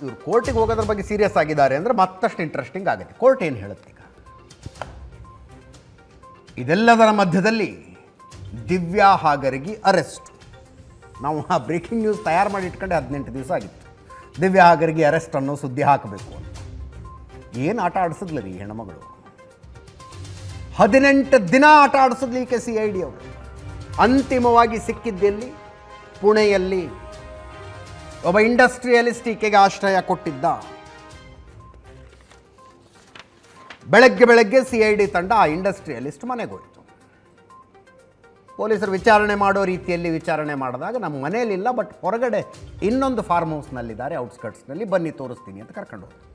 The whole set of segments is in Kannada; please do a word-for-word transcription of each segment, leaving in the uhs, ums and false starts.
ಇವರು ಕೋರ್ಟಿಗೆ ಹೋಗೋದ್ರ ಬಗ್ಗೆ ಸೀರಿಯಸ್ ಆಗಿದ್ದಾರೆ ಅಂದರೆ ಮತ್ತಷ್ಟು ಇಂಟ್ರೆಸ್ಟಿಂಗ್ ಆಗುತ್ತೆ. ಕೋರ್ಟ್ ಏನು ಹೇಳುತ್ತೆ ಈಗ? ಇದೆಲ್ಲದರ ಮಧ್ಯದಲ್ಲಿ ದಿವ್ಯಾ ಹಾಗರಗಿ ಅರೆಸ್ಟ್. ನಾವು ಆ ಬ್ರೇಕಿಂಗ್ ನ್ಯೂಸ್ ತಯಾರು ಮಾಡಿ ಇಟ್ಕೊಂಡೆ ಹದಿನೆಂಟು ದಿವಸ ಆಗಿತ್ತು. ದಿವ್ಯಾ ಹಾಗರಗಿ ಅರೆಸ್ಟ್ ಅನ್ನೋ ಸುದ್ದಿ ಹಾಕಬೇಕು ಅಂತ. ಏನು ಆಟ ಆಡಿಸಿದ್ಲ ರೀ ಹೆಣ್ಮಗಳು? ಹದಿನೆಂಟು ದಿನ ಆಟ ಆಡಿಸಿದ್ಲಿಕ್ಕೆ ಸಿ ಐ ಡಿ ಅವರು. ಅಂತಿಮವಾಗಿ ಸಿಕ್ಕಿದ್ದೆಲ್ಲಿ? ಪುಣೆಯಲ್ಲಿ ಒಬ್ಬ ಇಂಡಸ್ಟ್ರಿಯಲಿಸ್ಟ್ ಈಕೆಗೆ ಆಶ್ರಯ ಕೊಟ್ಟಿದ್ದ. ಬೆಳಗ್ಗೆ ಬೆಳಗ್ಗೆ ಸಿ ಐ ಡಿ ತಂಡ ಆ ಇಂಡಸ್ಟ್ರಿಯಲಿಸ್ಟ್ ಮನೆಗೆ ಹೋಯಿತು. ಪೊಲೀಸರು ವಿಚಾರಣೆ ಮಾಡೋ ರೀತಿಯಲ್ಲಿ ವಿಚಾರಣೆ ಮಾಡಿದಾಗ ನಮ್ಮ ಮನೆಯಲ್ಲಿಲ್ಲ, ಬಟ್ ಹೊರಗಡೆ ಇನ್ನೊಂದು ಫಾರ್ಮ್ ಹೌಸ್ನಲ್ಲಿದ್ದಾರೆ, ಔಟ್ಸ್ಕರ್ಟ್ಸ್ನಲ್ಲಿ, ಬನ್ನಿ ತೋರಿಸ್ತೀನಿ ಅಂತ ಕರ್ಕೊಂಡು ಹೋದ್ರು.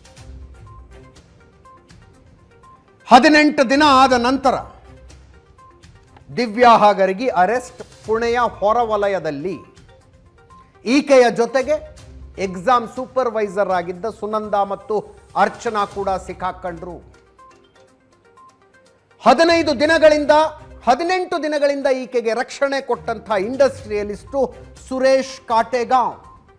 ಹದಿನೆಂಟು ದಿನ ಆದ ನಂತರ ದಿವ್ಯಾ ಹಾಗರಗಿ ಅರೆಸ್ಟ್. ಪುಣೆಯ ಹೊರವಲಯದಲ್ಲಿ ಈಕೆಯ ಜೊತೆಗೆ ಎಕ್ಸಾಮ್ ಸೂಪರ್ವೈಸರ್ ಆಗಿದ್ದ ಸುನಂದ ಮತ್ತು ಅರ್ಚನಾ ಕೂಡ ಸಿಕ್ಕಾಕೊಂಡ್ರು. ಹದಿನೈದು ದಿನಗಳಿಂದ ಹದಿನೆಂಟು ದಿನಗಳಿಂದ ಈಕೆಗೆ ರಕ್ಷಣೆ ಕೊಟ್ಟಂಥ ಇಂಡಸ್ಟ್ರಿಯಲಿಸ್ಟು ಸುರೇಶ್ ಕಾಟೆಗಾಂವ್,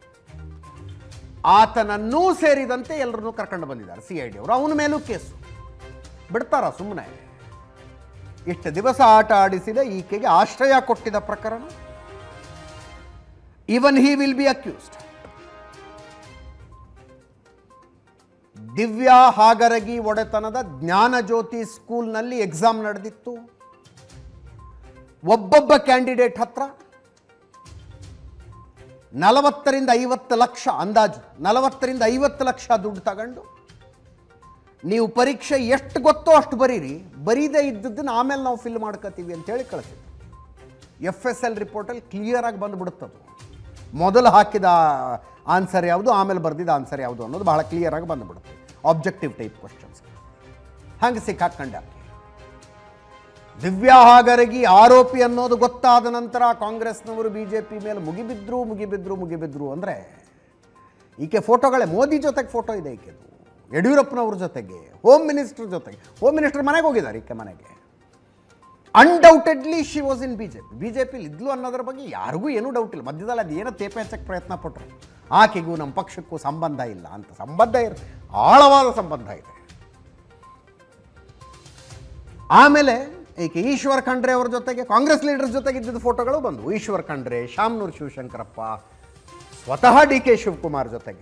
ಆತನನ್ನೂ ಸೇರಿದಂತೆ ಎಲ್ಲರನ್ನೂ ಕರ್ಕೊಂಡು ಬಂದಿದ್ದಾರೆ ಸಿ ಐ ಡಿ ಅವರು. ಅವನ ಮೇಲೂ ಕೇಸು. ಬಿಡ್ತಾರ ಸುಮ್ಮನೆ? ಇಷ್ಟು ದಿವಸ ಆಟ ಆಡಿಸಿದ ಈಕೆಗೆ ಆಶ್ರಯ ಕೊಟ್ಟಿದ್ದ ಪ್ರಕರಣ. Even he will be accused. Divya Hagaragi ಒಡೆತನದ ಜ್ಞಾನಜ್ಯೋತಿ ಸ್ಕೂಲ್ನಲ್ಲಿ ಎಕ್ಸಾಮ್ ನಡೆದಿತ್ತು. ಒಬ್ಬೊಬ್ಬ ಕ್ಯಾಂಡಿಡೇಟ್ ಹತ್ರ ನಲವತ್ತರಿಂದ ಐವತ್ತು ಲಕ್ಷ ಅಂದಾಜು ನಲವತ್ತರಿಂದ ಐವತ್ತು ಲಕ್ಷ ದುಡ್ಡು ತಗೊಂಡು ನೀವು ಪರೀಕ್ಷೆ ಎಷ್ಟು ಗೊತ್ತೋ ಅಷ್ಟು ಬರೀರಿ, ಬರೀದೇ ಇದ್ದದ್ದನ್ನು ಆಮೇಲೆ ನಾವು ಫಿಲ್ ಮಾಡ್ಕೋತೀವಿ ಅಂತೇಳಿ ಕಳಿಸಿದ್ರು. ಎಫ್ ಎಸ್ ಎಲ್ ರಿಪೋರ್ಟಲ್ಲಿ ಕ್ಲಿಯರಾಗಿ ಬಂದುಬಿಡುತ್ತದು. ಮೊದಲು ಹಾಕಿದ ಆನ್ಸರ್ ಯಾವುದು, ಆಮೇಲೆ ಬರೆದಿದ್ದ ಆನ್ಸರ್ ಯಾವುದು ಅನ್ನೋದು ಬಹಳ ಕ್ಲಿಯರಾಗಿ ಬಂದುಬಿಡುತ್ತೆ. Objective type questions. ಹಾಗೆ ಸಿಕ್ಕಾಕೊಂಡೆ. ದಿವ್ಯಾ ಹಾಗರಗಿ ಆರೋಪಿ ಅನ್ನೋದು ಗೊತ್ತಾದ ನಂತರ ಕಾಂಗ್ರೆಸ್ನವರು ಬಿ ಜೆ ಪಿ ಮೇಲೆ ಮುಗಿಬಿದ್ರು ಮುಗಿಬಿದ್ರು ಮುಗಿಬಿದ್ರು ಅಂದರೆ ಈಕೆ ಫೋಟೋಗಳೇ, ಮೋದಿ ಜೊತೆಗೆ ಫೋಟೋ ಇದೆ ಈಕೆದು, ಯಡಿಯೂರಪ್ಪನವ್ರ ಜೊತೆಗೆ, ಹೋಮ್ ಮಿನಿಸ್ಟರ್ ಜೊತೆಗೆ. ಹೋಮ್ ಮಿನಿಸ್ಟರ್ ಮನೆಗೆ ಹೋಗಿದ್ದಾರೆ ಈಕೆ ಮನೆಗೆ. Undoubtedly she was in B J P. B J ಪಿಲಿ ಇದ್ಲು ಅನ್ನೋದ್ರ ಬಗ್ಗೆ ಯಾರಿಗೂ ಏನೂ ಡೌಟ್ ಇಲ್ಲ. ಮಧ್ಯದಲ್ಲಿ ಅದು ಏನೋ ತೇಪೆ ಹಚ್ಚಕ್ಕೆ ಪ್ರಯತ್ನ ಪಟ್ಟರು. ಆಕೆಗೂ ನಮ್ಮ ಪಕ್ಷಕ್ಕೂ ಸಂಬಂಧ ಇಲ್ಲ ಅಂತ. ಸಂಬಂಧ ಇರ ಆಳವಾದ ಸಂಬಂಧ ಇದೆ. ಆಮೇಲೆ ಈಕೆ ಈಶ್ವರ್ ಖಂಡ್ರೆ ಅವ್ರ ಜೊತೆಗೆ, ಕಾಂಗ್ರೆಸ್ ಲೀಡರ್ ಜೊತೆಗೆ ಇದ್ದಿದ್ದ ಫೋಟೋಗಳು ಬಂದವು. ಈಶ್ವರ್ ಖಂಡ್ರೆ, ಶಾಮನೂರು ಶಿವಶಂಕರಪ್ಪ, ಸ್ವತಃ ಡಿ ಕೆ ಶಿವಕುಮಾರ್ ಜೊತೆಗೆ.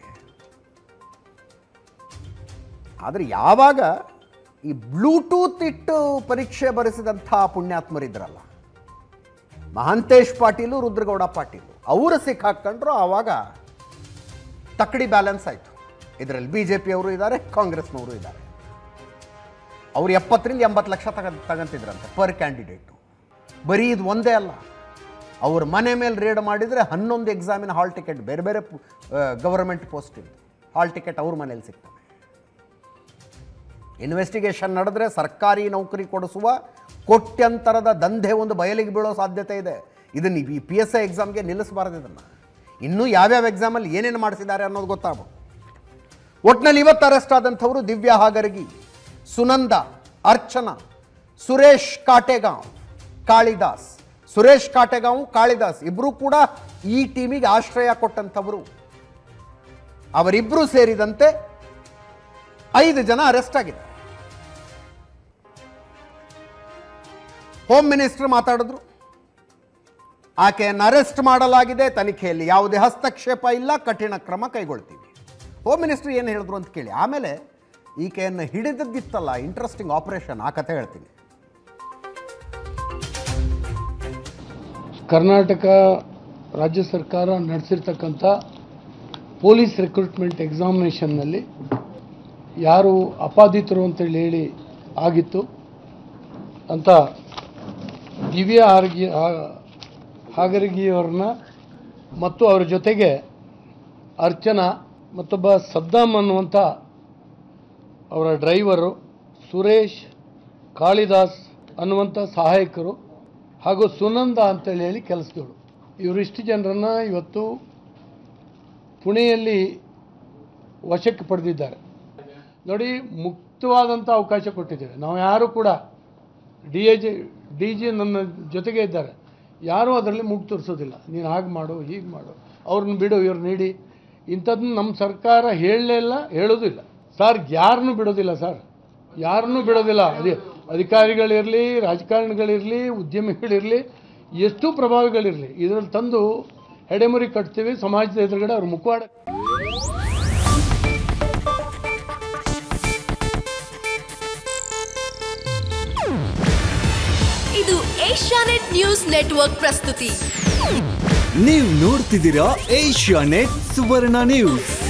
ಆದರೆ ಯಾವಾಗ ಈ ಬ್ಲೂಟೂತ್ ಇಟ್ಟು ಪರೀಕ್ಷೆ ಬರೆಸಿದಂಥ ಪುಣ್ಯಾತ್ಮರಿದ್ರಲ್ಲ, ಮಹಾಂತೇಶ್ ಪಾಟೀಲು, ರುದ್ರಗೌಡ ಪಾಟೀಲು, ಅವರು ಸಿಕ್ಕಾಕೊಂಡ್ರು. ಆವಾಗ ತಕ್ಕಡಿ ಬ್ಯಾಲೆನ್ಸ್ ಆಯಿತು. ಇದರಲ್ಲಿ ಬಿ ಜೆ ಪಿಯವರು ಇದ್ದಾರೆ, ಕಾಂಗ್ರೆಸ್ನವರು ಇದ್ದಾರೆ. ಅವರು ಎಪ್ಪತ್ತರಿಂದ ಎಂಬತ್ತು ಲಕ್ಷ ತಗ ತಗೊಂತಿದ್ರಂತೆ ಪರ್ ಕ್ಯಾಂಡಿಡೇಟು. ಬರೀ ಇದು ಒಂದೇ ಅಲ್ಲ, ಅವ್ರ ಮನೆ ಮೇಲೆ ರೇಡ್ ಮಾಡಿದರೆ ಹನ್ನೊಂದು ಎಕ್ಸಾಮಿನ ಹಾಲ್ ಟಿಕೆಟ್, ಬೇರೆ ಬೇರೆ ಗವರ್ಮೆಂಟ್ ಪೋಸ್ಟಿಂದ ಹಾಲ್ ಟಿಕೆಟ್ ಅವ್ರ ಮನೇಲಿ ಸಿಗ್ತವೆ. ಇನ್ವೆಸ್ಟಿಗೇಷನ್ ನಡೆದ್ರೆ ಸರ್ಕಾರಿ ನೌಕರಿ ಕೊಡಿಸುವ ಕೋಟ್ಯಂತರದ ದಂಧೆ ಒಂದು ಬಯಲಿಗೆ ಬೀಳೋ ಸಾಧ್ಯತೆ ಇದೆ. ಇದನ್ನು ಈ ಪಿ ಎಸ್ ಐ ಎಕ್ಸಾಮ್ಗೆ ನಿಲ್ಲಿಸಬಾರ್ದು. ಇದನ್ನು ಇನ್ನೂ ಯಾವ್ಯಾವ ಎಕ್ಸಾಮಲ್ಲಿ ಏನೇನು ಮಾಡಿಸಿದ್ದಾರೆ ಅನ್ನೋದು ಗೊತ್ತಾಗಬೇಕು. ಒಟ್ಟಿನಲ್ಲಿ ಇವತ್ತು ಅರೆಸ್ಟ್ ಆದಂಥವರು ದಿವ್ಯಾ ಹಾಗರಗಿ, ಸುನಂದ, ಅರ್ಚನಾ, ಸುರೇಶ್ ಕಾಟೆಗಾಂವ್, ಕಾಳಿದಾಸ್. ಸುರೇಶ್ ಕಾಟೆಗಾಂವ್, ಕಾಳಿದಾಸ್ ಇಬ್ಬರೂ ಕೂಡ ಈ ಟೀಮಿಗೆ ಆಶ್ರಯ ಕೊಟ್ಟಂಥವರು. ಅವರಿಬ್ಬರು ಸೇರಿದಂತೆ ಐದು ಜನ ಅರೆಸ್ಟ್ ಆಗಿದ್ದಾರೆ. ಹೋಮ್ ಮಿನಿಸ್ಟರ್ ಮಾತಾಡಿದ್ರು. ಆಕೆಯನ್ನು ಅರೆಸ್ಟ್ ಮಾಡಲಾಗಿದೆ, ತನಿಖೆಯಲ್ಲಿ ಯಾವುದೇ ಹಸ್ತಕ್ಷೇಪ ಇಲ್ಲ, ಕಠಿಣ ಕ್ರಮ ಕೈಗೊಳ್ತೀವಿ. ಹೋಮ್ ಮಿನಿಸ್ಟರ್ ಏನು ಹೇಳಿದ್ರು ಅಂತ ಕೇಳಿ. ಆಮೇಲೆ ಈಕೆಯನ್ನು ಹಿಡಿದಿತ್ತಲ್ಲ ಇಂಟ್ರೆಸ್ಟಿಂಗ್ ಆಪರೇಷನ್, ಆ ಕಥೆ ಹೇಳ್ತೀನಿ. ಕರ್ನಾಟಕ ರಾಜ್ಯ ಸರ್ಕಾರ ನಡೆಸಿರ್ತಕ್ಕಂಥ ಪೊಲೀಸ್ ರಿಕ್ರೂಟ್ಮೆಂಟ್ ಎಕ್ಸಾಮಿನೇಷನ್ನಲ್ಲಿ ಯಾರು ಅಪಾದಿತರು ಅಂತೇಳಿ ಹೇಳಿ ಆಗಿತ್ತು ಅಂತ ದಿವ್ಯಾ ಹಾಗರಗಿ ಹಾಗರಗಿಯವ್ರನ್ನ ಮತ್ತು ಅವರ ಜೊತೆಗೆ ಅರ್ಚನಾ ಮತ್ತೊಬ್ಬ ಸದ್ದಾಮ್ ಅನ್ನುವಂಥ ಅವರ ಡ್ರೈವರು, ಸುರೇಶ್, ಕಾಳಿದಾಸ್ ಅನ್ನುವಂಥ ಸಹಾಯಕರು ಹಾಗೂ ಸುನಂದ ಅಂತೇಳಿ ಹೇಳಿ ಕೆಲಸದವರು, ಇವರಿಷ್ಟು ಜನರನ್ನು ಇವತ್ತು ಪುಣೆಯಲ್ಲಿ ವಶಕ್ಕೆ ಪಡೆದಿದ್ದಾರೆ. ನೋಡಿ, ಮುಕ್ತವಾದಂಥ ಅವಕಾಶ ಕೊಟ್ಟಿದ್ದೇವೆ ನಾವು. ಯಾರು ಕೂಡ D A G D G ನನ್ನ ಜೊತೆಗೆ ಇದ್ದಾರೆ, ಯಾರೂ ಅದರಲ್ಲಿ ಮೂಗು ತೋರಿಸೋದಿಲ್ಲ. ನೀನು ಹಾಗೆ ಮಾಡು, ಹೀಗೆ ಮಾಡು, ಅವ್ರನ್ನ ಬಿಡು, ಇವ್ರನ್ನ ನೀಡಿ, ಇಂಥದ್ದನ್ನ ನಮ್ಮ ಸರ್ಕಾರ ಹೇಳಲೇ ಇಲ್ಲ, ಹೇಳೋದಿಲ್ಲ ಸರ್. ಯಾರನ್ನೂ ಬಿಡೋದಿಲ್ಲ ಸರ್, ಯಾರನ್ನೂ ಬಿಡೋದಿಲ್ಲ. ಅದೇ ಅಧಿಕಾರಿಗಳಿರಲಿ, ರಾಜಕಾರಣಿಗಳಿರಲಿ, ಉದ್ಯಮಿಗಳಿರಲಿ, ಎಷ್ಟು ಪ್ರಭಾವಿಗಳಿರಲಿ, ಇದರಲ್ಲಿ ತಂದು ಹೆಡೆಮುರಿ ಕಟ್ತೀವಿ ಸಮಾಜದ ಎದುರುಗಡೆ ಅವ್ರ ಮುಖವಾಡ. ಇದು ಏಷ್ಯಾನೆಟ್ ನ್ಯೂಸ್ ನೆಟ್ವರ್ಕ್ ಪ್ರಸ್ತುತಿ. ನೀವು ನೋಡ್ತಿದ್ದೀರಾ ಏಷ್ಯಾನೆಟ್ ಸುವರ್ಣ ನ್ಯೂಸ್.